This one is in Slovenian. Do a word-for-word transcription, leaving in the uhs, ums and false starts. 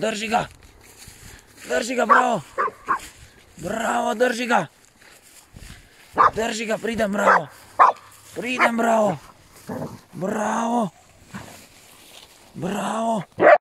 drži ga. Drži ga, bravo. Bravo, drži ga. Drži ga, pridem, bravo. Pridem, bravo. Bravo. Bravo.